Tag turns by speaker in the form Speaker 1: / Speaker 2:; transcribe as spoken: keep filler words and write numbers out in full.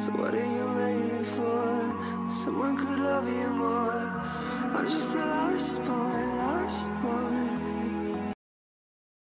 Speaker 1: So what are you waiting for? Someone could love you more.